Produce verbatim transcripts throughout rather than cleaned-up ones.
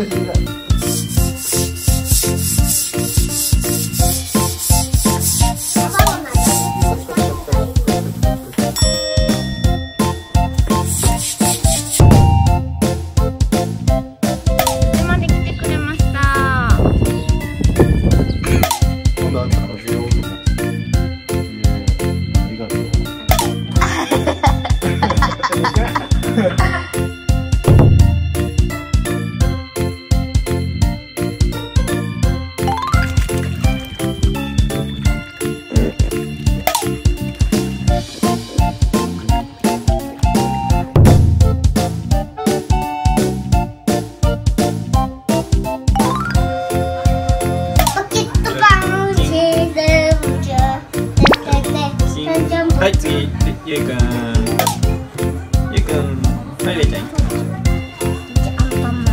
はい、次、ゆうくん。ゆうくん、はい、れいちゃん。アンパンマン。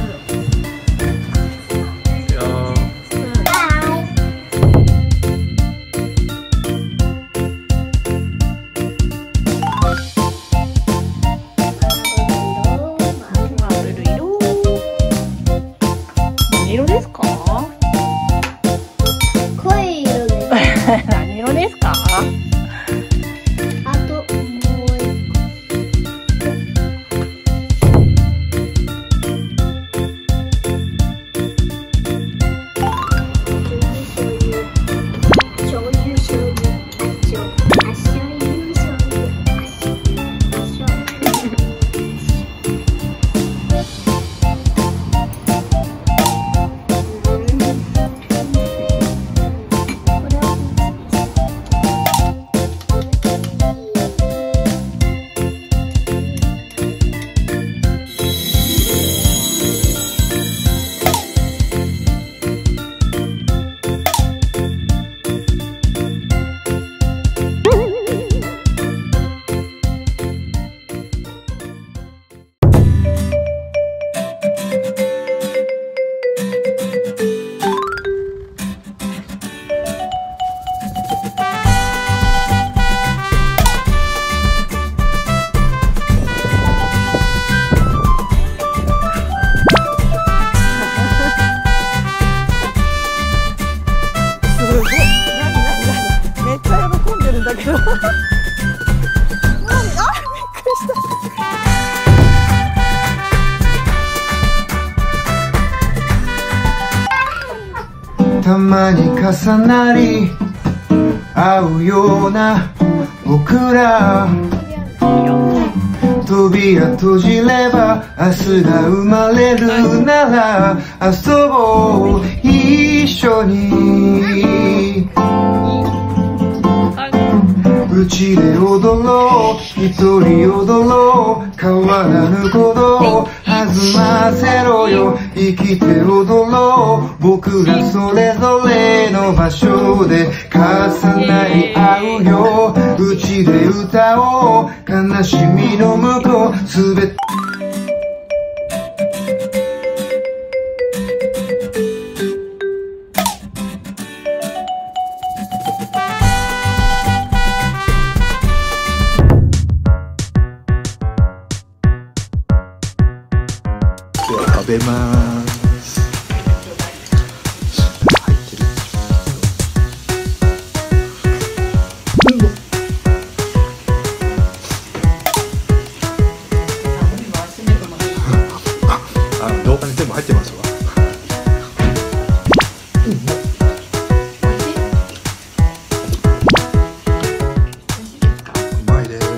よ何色ですか？ 濃い色です。 何色ですか？ たまに重なり合うような僕ら、扉閉じれば明日が生まれるなら遊ぼう一緒に、うちで踊ろう一人踊ろう変わらぬことを弾ませろよ、生きて踊ろう僕らそれぞれの場所で重なり合うよ、うちで歌おう悲しみの向こうすべて食べます。入ってる。あ、動画に全部入ってますわ。うまいです。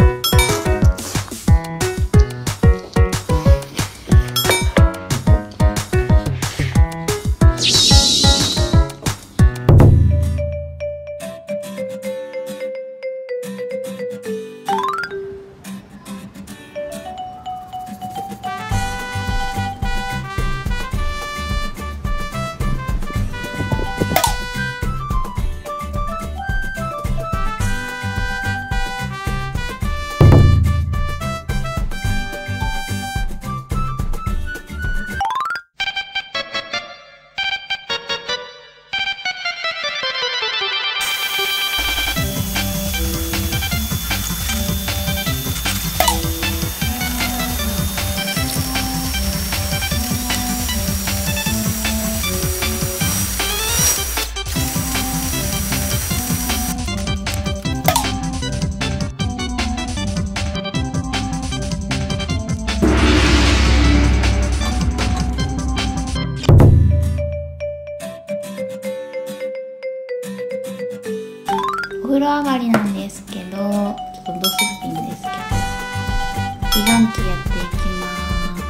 風呂上がりなんですけど、ちょっとドスピンですけど、美顔器やっていきます。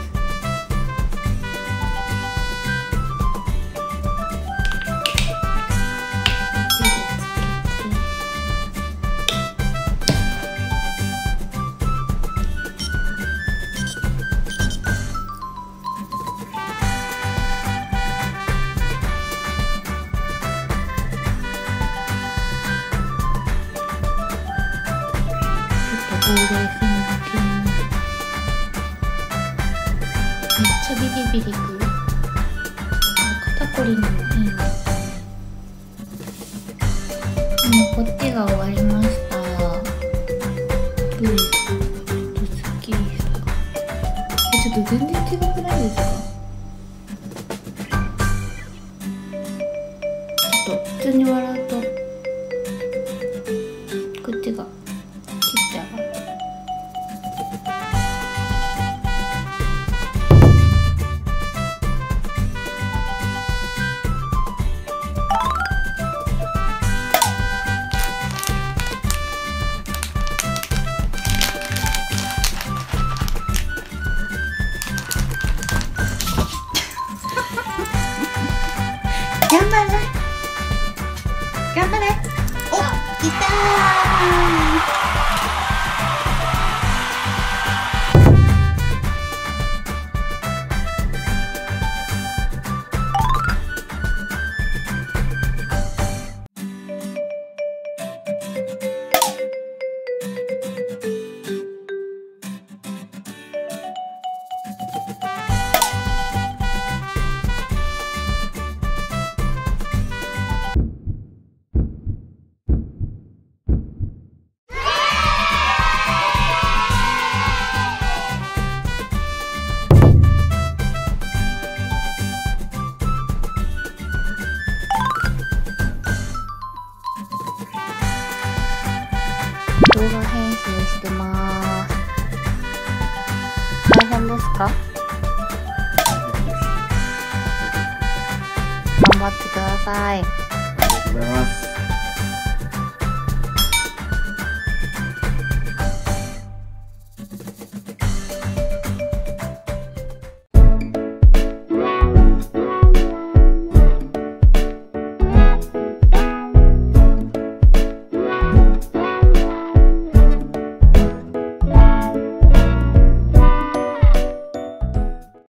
ほうれい線だけにめっちゃビリビリくる。肩こりにもいいの。もうこっちが終わりました。どうですか？ちょっとすっきりしたか？え、ちょっと全然違くないですか？ちょっと普通に笑うとこっちが頑張れ頑張れ。お、いった動画編集してます。大変ですか？頑張ってください。 ありがとうございます。